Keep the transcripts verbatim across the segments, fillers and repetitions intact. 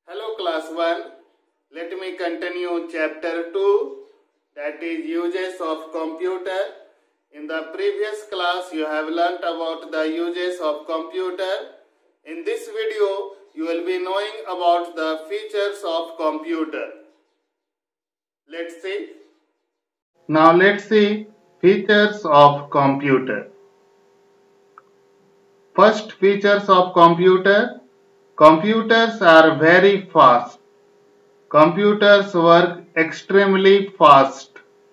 Hello class one, let me continue chapter two, that is uses of computer. In the previous class you have learnt about the uses of computer. In this video you will be knowing about the features of computer. Let's see. Now let's see features of computer. First, features of computer. Computers are very fast. Computers work extremely fast.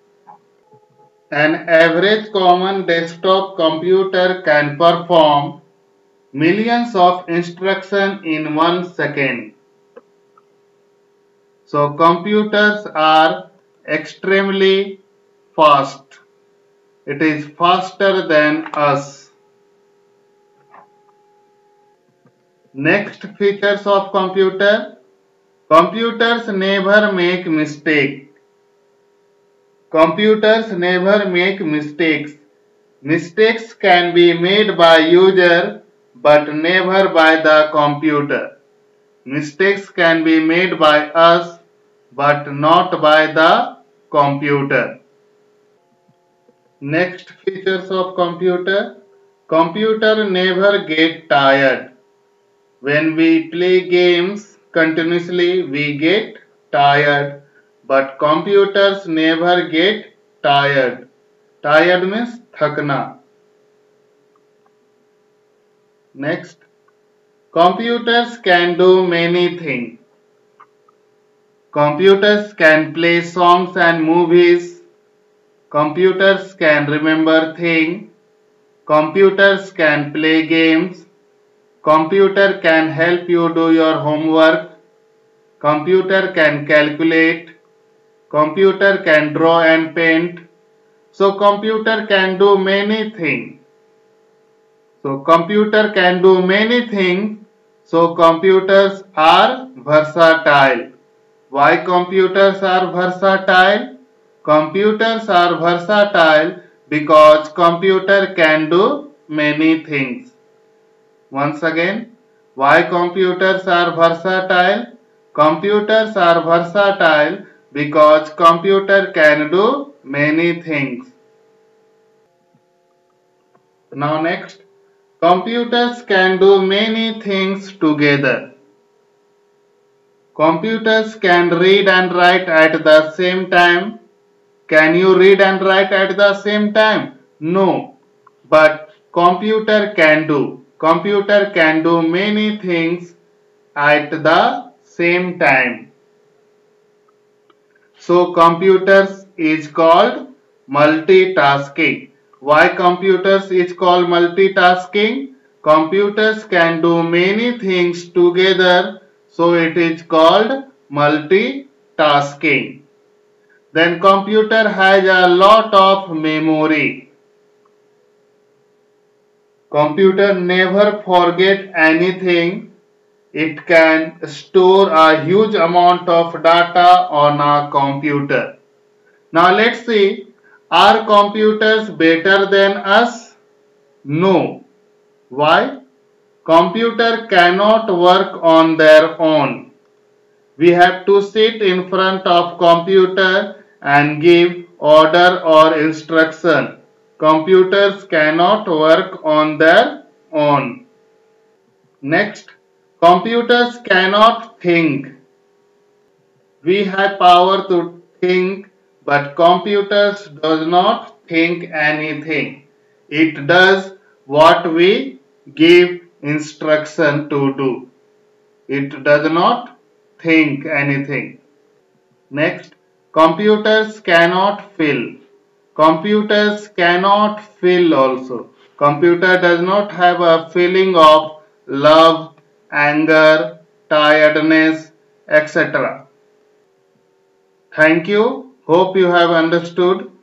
An average common desktop computer can perform millions of instructions in one second. So computers are extremely fast. It is faster than us. Next, features of computer. Computers never make mistakes. Computers never make mistakes. Mistakes can be made by user but never by the computer. Mistakes can be made by us but not by the computer. Next, features of computer. Computer never get tired. When we play games continuously, we get tired, but computers never get tired. Tired means thakna. Next, computers can do many things. Computers can play songs and movies. Computers can remember things. Computers can play games. Computer can help you do your homework. Computer can calculate. Computer can draw and paint. So computer can do many things. So computer can do many things. So computers are versatile. Why computers are versatile? Computers are versatile because computer can do many things. Once again, why computers are versatile? Computers are versatile because computer can do many things. Now next, computers can do many things together. Computers can read and write at the same time. Can you read and write at the same time? No, but computer can do. Computer can do many things at the same time. So computers is called multitasking. Why computers is called multitasking? Computers can do many things together, so it is called multitasking. Then computer has a lot of memory. Computer never forget anything. It can store a huge amount of data on a computer. Now let's see, are computers better than us? No. Why? Computer cannot work on their own. We have to sit in front of computer and give order or instruction. Computers cannot work on their own. Next, computers cannot think. We have power to think, but computers does not think anything. It does what we give instruction to do. It does not think anything. Next, computers cannot feel. Computers cannot feel also. Computer does not have a feeling of love, anger, tiredness, et cetera. Thank you. Hope you have understood.